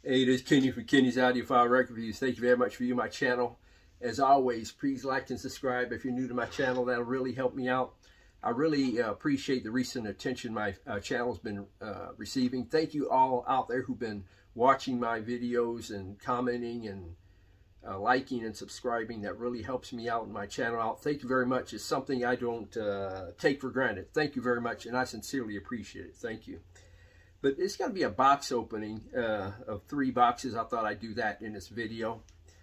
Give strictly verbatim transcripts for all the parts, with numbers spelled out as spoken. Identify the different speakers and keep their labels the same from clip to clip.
Speaker 1: Hey, this is Kenny from Kenny's Audiophile Record Reviews. Thank you very much for viewing my channel. As always, please like and subscribe if you're new to my channel. That'll really help me out. I really uh, appreciate the recent attention my uh, channel's been uh, receiving. Thank you all out there who've been watching my videos and commenting and uh, liking and subscribing. That really helps me out and my channel out. Thank you very much. It's something I don't uh, take for granted. Thank you very much, and I sincerely appreciate it. Thank you. But it's going to be a box opening uh, of three boxes. I thought I'd do that in this video.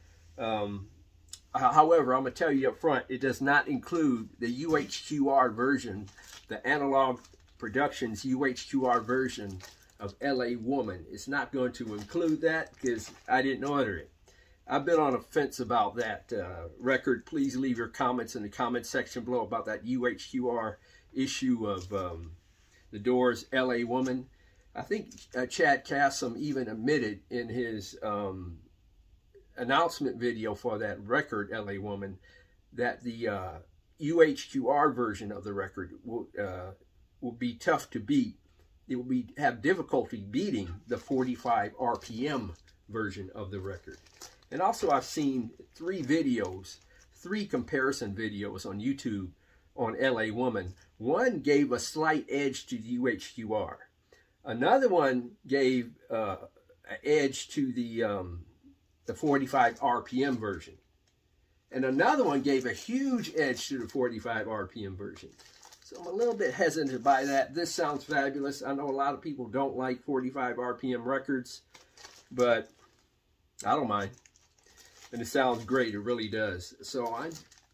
Speaker 1: Um, however, I'm going to tell you up front, it does not include the U H Q R version, the Analog Productions U H Q R version of L A Woman. It's not going to include that because I didn't order it. I've been on a fence about that uh, record. Please leave your comments in the comment section below about that U H Q R issue of um, The Doors' L A Woman. I think uh, Chad Kassem even admitted in his um, announcement video for that record, L A Woman, that the uh, U H Q R version of the record will, uh, will be tough to beat. It will be have difficulty beating the forty-five R P M version of the record. And also I've seen three videos, three comparison videos on YouTube on L A Woman. One gave a slight edge to the U H Q R. Another one gave uh, an edge to the um, the forty-five R P M version. And another one gave a huge edge to the forty-five R P M version. So I'm a little bit hesitant to buy that. This sounds fabulous. I know a lot of people don't like forty-five R P M records, but I don't mind. And it sounds great. It really does. So I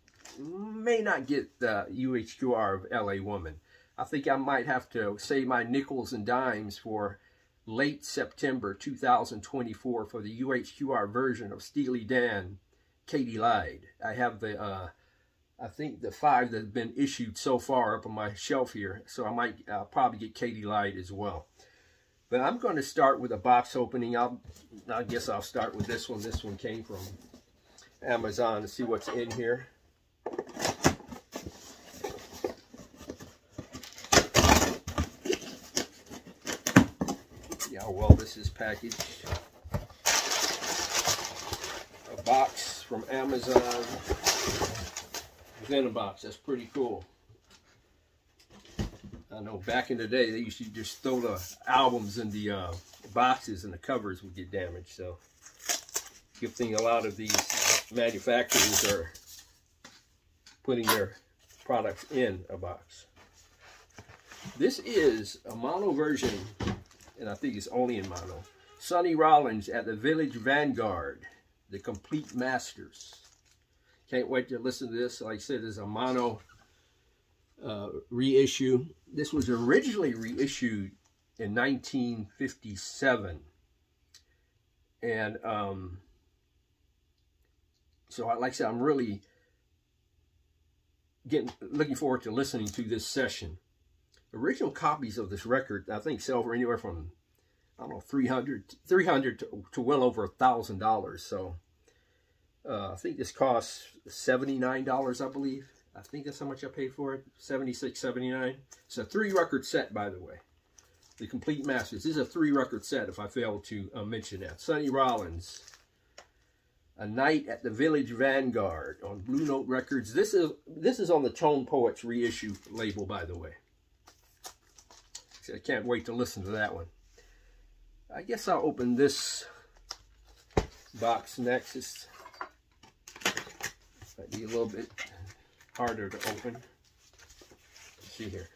Speaker 1: may not get the U H Q R of L A Woman. I think I might have to save my nickels and dimes for late September two thousand twenty-four for the U H Q R version of Steely Dan, Katy Lied. I have the, uh, I think the five that have been issued so far up on my shelf here, so I might uh, probably get Katy Lied as well. But I'm going to start with a box opening. I'll, I guess I'll start with this one. This one came from Amazon to see what's in here. How well this is packaged. A box from Amazon within a box. That's pretty cool. I know back in the day they used to just throw the albums in the uh, boxes and the covers would get damaged. So good thing a lot of these manufacturers are putting their products in a box. This is a mono version, and I think it's only in mono. Sonny Rollins at the Village Vanguard, the Complete Masters. Can't wait to listen to this. Like I said, it's a mono uh, reissue. This was originally reissued in nineteen fifty-seven. And um, so, like I said, I'm really getting looking forward to listening to this session. Original copies of this record, I think, sell for anywhere from, I don't know, three hundred to, to well over a thousand dollars. So uh, I think this costs seventy-nine dollars, I believe. I think that's how much I paid for it, seventy-six, seventy-nine. It's a three record set, by the way. The Complete Masters. This is a three record set, if I failed to uh, mention that. Sonny Rollins, A Night at the Village Vanguard on Blue Note Records. This is this is on the Tone Poets reissue label, by the way. I can't wait to listen to that one. I guess I'll open this box next. It's might be a little bit harder to open. Let's see here.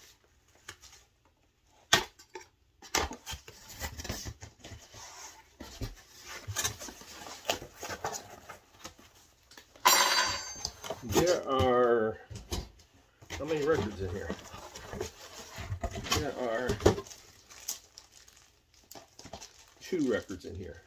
Speaker 1: There are, how many records in here? There are two records in here.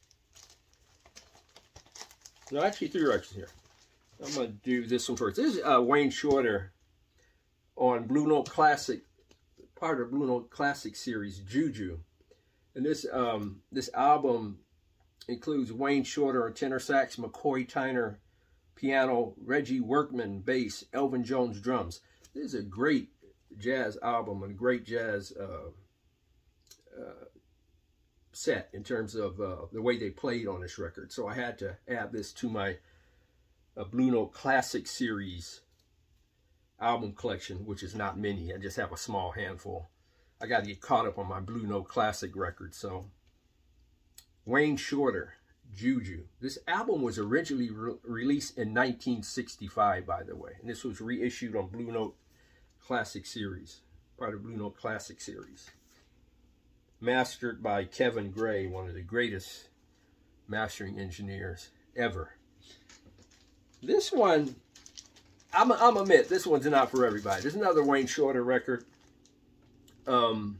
Speaker 1: No, actually three records in here. I'm going to do this one first. This is uh, Wayne Shorter on Blue Note Classic, part of Blue Note Classic series, Juju. And this um, this album includes Wayne Shorter on tenor sax, McCoy Tyner piano, Reggie Workman bass, Elvin Jones drums. This is a great jazz album and great jazz uh, uh, set in terms of uh, the way they played on this record. So I had to add this to my uh, Blue Note Classic Series album collection, which is not many. I just have a small handful. I got to get caught up on my Blue Note Classic record. So Wayne Shorter, Juju. This album was originally re released in nineteen sixty-five, by the way. And this was reissued on Blue Note Classic Series, part of Blue Note Classic Series. Mastered by Kevin Gray, one of the greatest mastering engineers ever. This one, I'm, I'm admit, this one's not for everybody. There's another Wayne Shorter record. Um,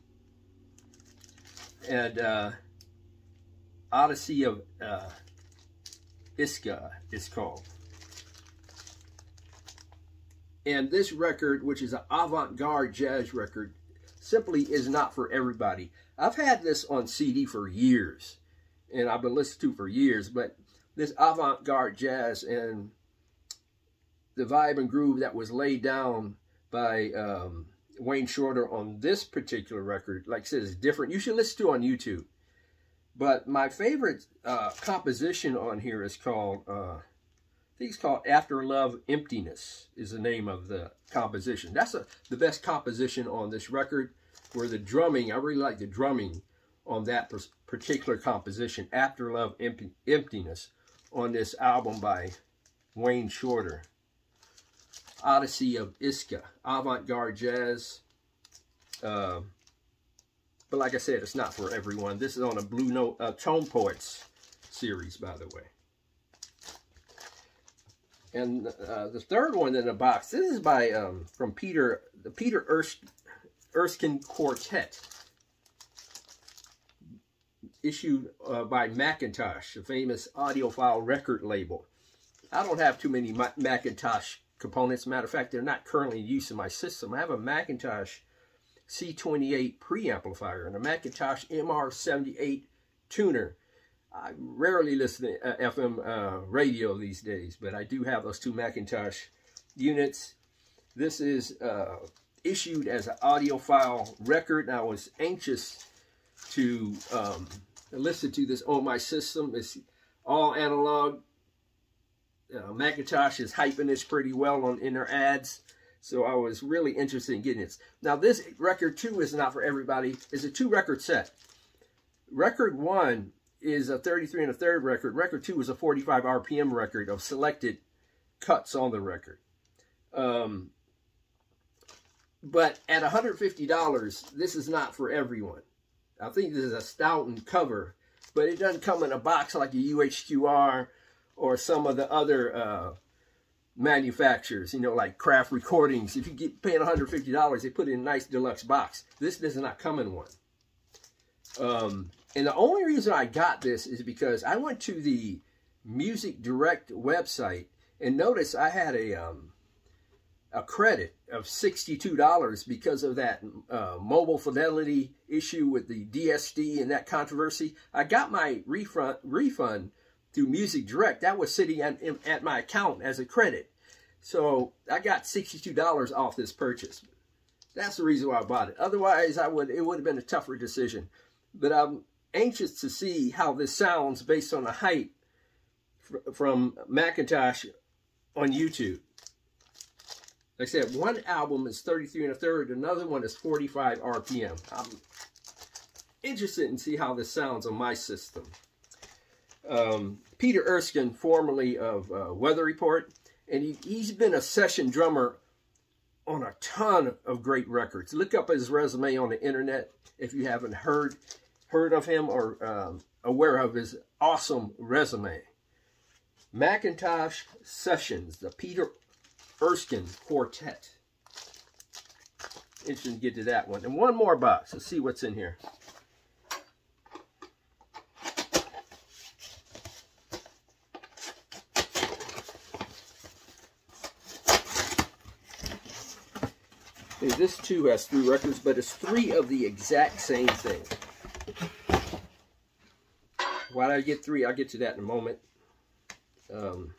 Speaker 1: and uh, Odyssey of uh, Iska is called. And this record, which is an avant-garde jazz record, simply is not for everybody. I've had this on C D for years, and I've been listening to for years, but this avant-garde jazz and the vibe and groove that was laid down by um, Wayne Shorter on this particular record, like I said, is different. You should listen to it on YouTube. But my favorite uh, composition on here is called, uh, I think it's called After Love Emptiness is the name of the composition. That's a, the best composition on this record, where the drumming, I really like the drumming on that particular composition, After Love Empty, Emptiness, on this album by Wayne Shorter. Odyssey of Iska, avant-garde jazz. Uh, but like I said, it's not for everyone. This is on a Blue Note uh, Tone Poets series, by the way. And uh, the third one in the box, this is by um, from Peter, the Peter Ers Erskine Quartet, issued uh, by Macintosh, the famous audiophile record label. I don't have too many Ma Macintosh components. Matter of fact, they're not currently in use in my system. I have a Macintosh C twenty-eight preamplifier and a Macintosh M R seventy-eight tuner. I rarely listen to uh, F M uh, radio these days, but I do have those two Macintosh units. This is uh, issued as an audiophile record, and I was anxious to um, listen to this on my system. It's all analog. Uh, Macintosh is hyping this pretty well on in their ads, so I was really interested in getting it. Now, this record too is not for everybody. It's a two-record set. Record one is a thirty-three and a third record. Record two is a forty-five R P M record of selected cuts on the record. Um, but at one hundred fifty dollars, this is not for everyone. I think this is a Stoughton cover, but it doesn't come in a box like a U H Q R or some of the other uh, manufacturers, you know, like Craft Recordings. If you get paying one hundred fifty dollars, they put it in a nice deluxe box. This does not come in one. Um, and the only reason I got this is because I went to the Music Direct website and noticed I had a um, a credit of sixty-two dollars because of that uh, mobile fidelity issue with the D S D and that controversy. I got my refund refund through Music Direct. That was sitting at, at my account as a credit. So I got sixty-two dollars off this purchase. That's the reason why I bought it. Otherwise, I would it would have been a tougher decision. But I'm anxious to see how this sounds based on the hype fr from Macintosh on YouTube. Like I said, one album is thirty-three and a third, another one is forty-five R P M. I'm interested in see how this sounds on my system. Um, Peter Erskine, formerly of uh, Weather Report, and he, he's been a session drummer on a ton of great records. Look up his resume on the internet if you haven't heard heard of him or um, aware of his awesome resume. Macintosh Sessions, the Peter Erskine Quartet. Interesting to get to that one. And one more box. Let's see what's in here. Okay, this too has three records, but it's three of the exact same thing. Why did I get three? I'll get to that in a moment. Um,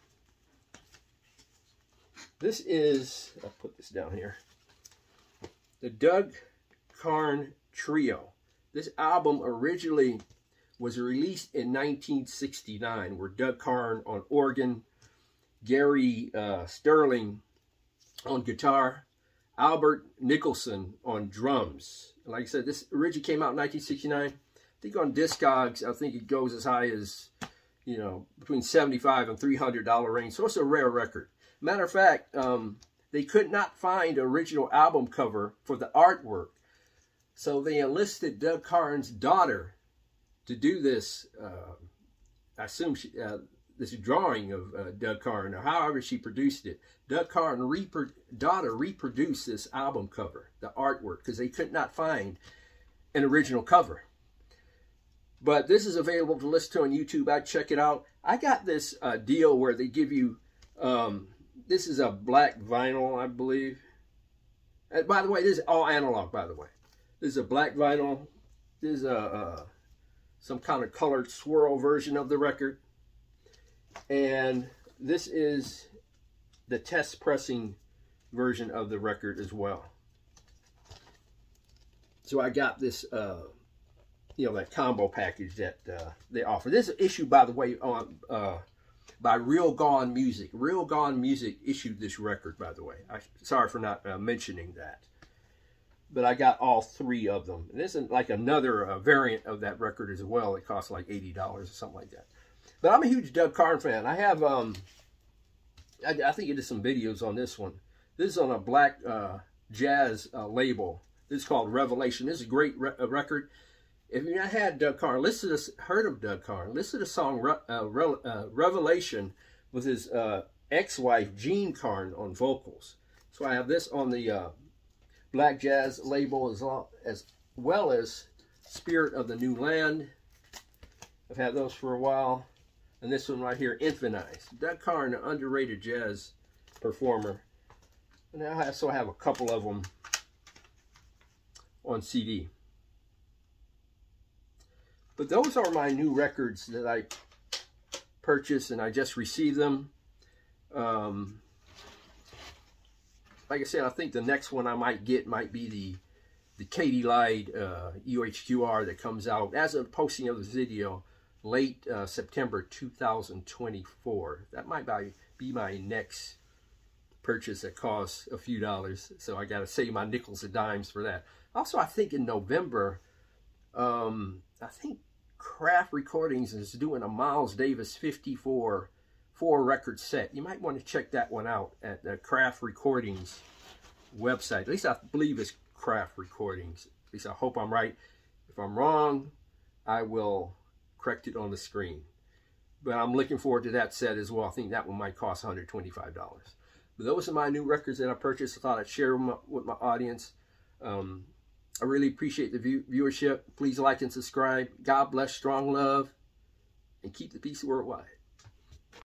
Speaker 1: this is, I'll put this down here, the Doug Carn Trio. This album originally was released in nineteen sixty-nine, where Doug Carn on organ, Gary uh, Sterling on guitar, Albert Nicholson on drums. Like I said, this originally came out in nineteen sixty-nine. I think on Discogs, I think it goes as high as, you know, between seventy-five and three hundred dollar range. So it's a rare record. Matter of fact, um, they could not find an original album cover for the artwork. So they enlisted Doug Carn's daughter to do this, uh, I assume she, uh, this drawing of uh, Doug Carn, or however she produced it. Doug Carn's repro daughter reproduced this album cover, the artwork, because they could not find an original cover. But this is available to listen to on YouTube. I check it out. I got this uh, deal where they give you, um, this is a black vinyl, I believe. And by the way, this is all analog, by the way. This is a black vinyl. This is a, uh, some kind of colored swirl version of the record. And this is the test pressing version of the record as well. So I got this, uh, you know, that combo package that uh, they offer. This is issued, by the way, on uh, by Real Gone Music. Real Gone Music issued this record, by the way. I, sorry for not uh, mentioning that. But I got all three of them. And this is like another uh, variant of that record as well. It costs like eighty dollars or something like that. But I'm a huge Doug Carn fan. I have, um, I, I think I did some videos on this one. This is on a black uh, jazz uh, label. This is called Revelation. This is a great re uh, record. If you not had Doug Carn, listen to this, heard of Doug Carn, listen to the song Re uh, Re uh, Revelation with his uh, ex-wife Jean Carn on vocals. So I have this on the uh, black jazz label as, long, as well as Spirit of the New Land. I've had those for a while. And this one right here, Infinize. Doug Carn, an underrated jazz performer. And I also have a couple of them on C D. But those are my new records that I purchased, and I just received them. Um, like I said, I think the next one I might get might be the the Katy Lied uh, U H Q R that comes out as of posting of this video late uh, September two thousand twenty-four. That might be my next purchase that costs a few dollars, so I got to save my nickels and dimes for that. Also, I think in November, um, I think Craft Recordings is doing a Miles Davis fifty-four four record set. You might want to check that one out at the Craft Recordings website. At least I believe it's Craft Recordings. At least I hope I'm right. If I'm wrong, I will correct it on the screen. But I'm looking forward to that set as well. I think that one might cost one hundred twenty-five dollars. But those are my new records that I purchased. I thought I'd share them with my audience. Um, I really appreciate the view viewership. Please like and subscribe. God bless, strong love, and keep the peace worldwide.